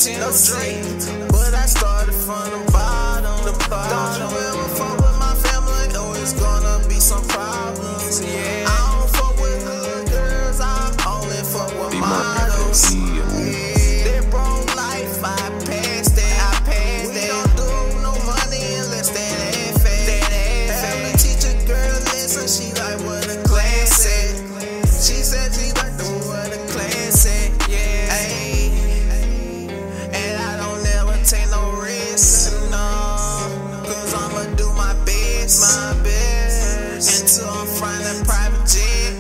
Tennessee, but I started from the bottom. Don't you ever fuck with my family, or it's gonna be some problems. Yeah, I don't fuck with hood girls, I only fuck with models. That bro life, I passed that. We don't do no money unless that ass fat. Have the teacher girl listen, she like what a class at. She said she like the what a class at. Yeah, and I don't ever take no risks, no, cause I'ma do my best, until I'm flying a private jet.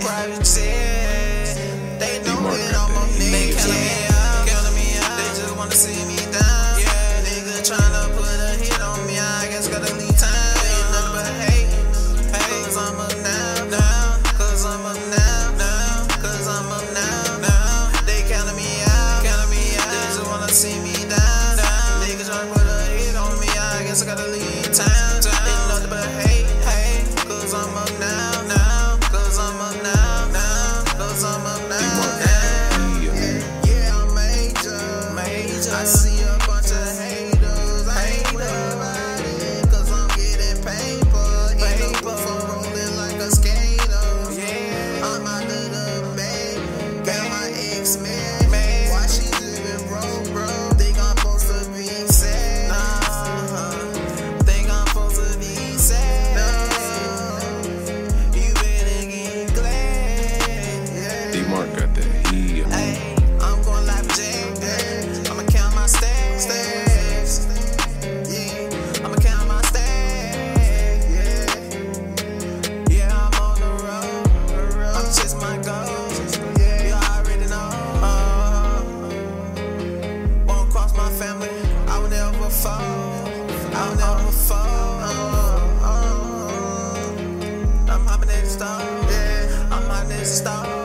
They know that I'm a nigga. They counting me out. They just wanna see me down. Yeah, nigga tryna put a hit on me. I guess gotta leave time. Ain't nothing but hate. Cause I'm up now. Cause I'm up now. Cause I'm up now. They counting me out. They just wanna see me down. Nigga tryna put a hit on me. I guess I gotta leave time. Ain't nothing but hate. Cause I'm up now. Cause I'm up now. Cause I'm up now. Yeah, I'm major. I see a bunch of haters. I ain't about it, cause I'm getting paper. End up for rolling like a skater. Yeah, I'm out of the bag. Got my ex-man. Why she living broke, bro? Think I'm supposed to be sad. Think I'm supposed to be sad. You better get glad. D-Mark got that heat. I'm going live Jack. I'ma count my stacks. Yeah, I'ma count my stacks. Yeah, I'm on the road. I'm chasing my goals. You already know. Won't cross my family. I will never fall. I'm hopping at the star. I'm hopping at the star.